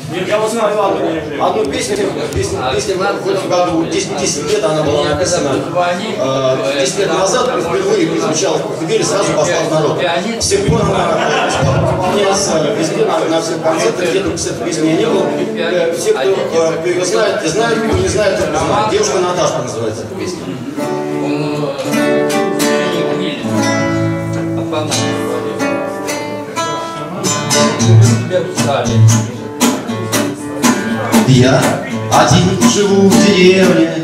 Я вот знаю одну песню в году, 10 лет она была написана. 10 лет назад впервые прозвучала в Твери, сразу пошла в народ. С тех пор она исполняется везде, на всех концертах, где-то с этой песни я не был. Все, кто ее знает, те знают, кто не знает, тот не знает. «Девушка Наташка» называется эта песня. Я один живу в деревне,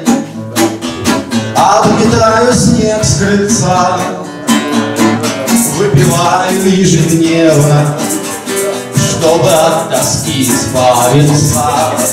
обметаю снег с крыльца, выпиваю ежедневно, чтобы от тоски избавиться.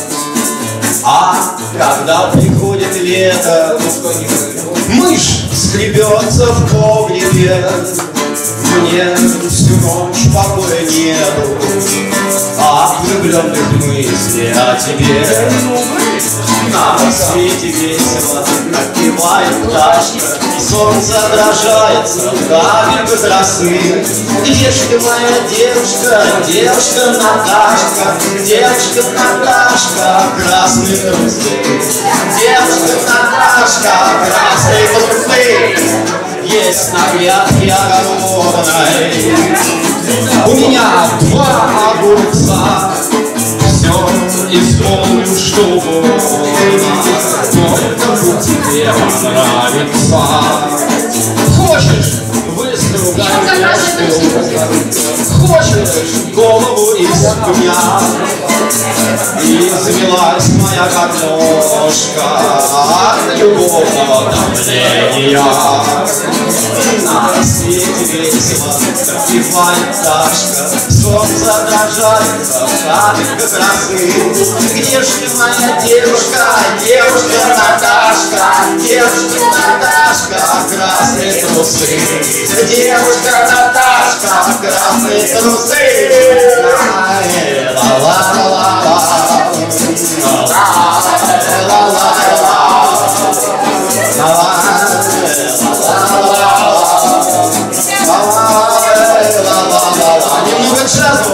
А когда приходит лето, мышь скребется в погребе, мне всю ночь покоя нету от влюбленных мыслей о тебе. На рассвете весело напевает пташка, солнце отражается в капельках росы. Где ж ты, моя девушка, девушка Наташка, девушка Наташка, красные трусы, девушка Наташка, красные трусы. Есть на грядке огородной у меня 2 огурца. Все исполню, что угодно, только тебе понравится. Хочешь выстругать девушку, хочешь голову из пня, и завелась моя картошка от любовного давления. На рассвете весело напевает пташка, солнце отражается в капельках росы. Где ж ты, моя девушка, девушка Наташка, девушка Наташка, красные трусы, девушка Наташка, красные трусы. Немного джазу.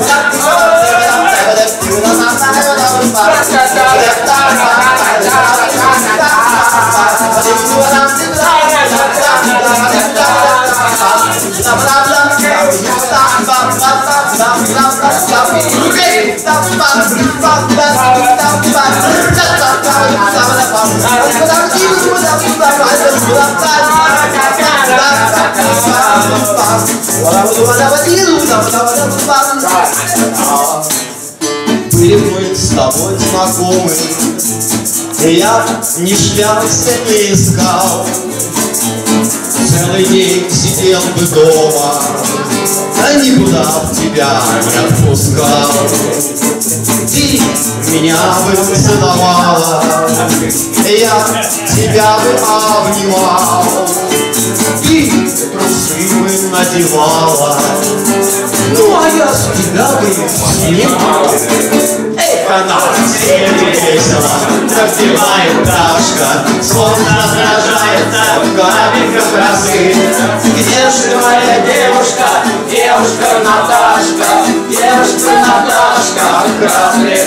Были мы с тобой знакомы, я не шлялся, не искал, целый день сидел бы дома, а никуда в тебя не отпускал. Ты меня бы целовала, я тебя бы обнимал, и трусы бы надевала, ну а я с тебя бы снимал. Эх, она светит весело, напевает пташка, солнце отражается в капельках росы. Где же моя девушка, девушка Наташка, девушка Наташка, красные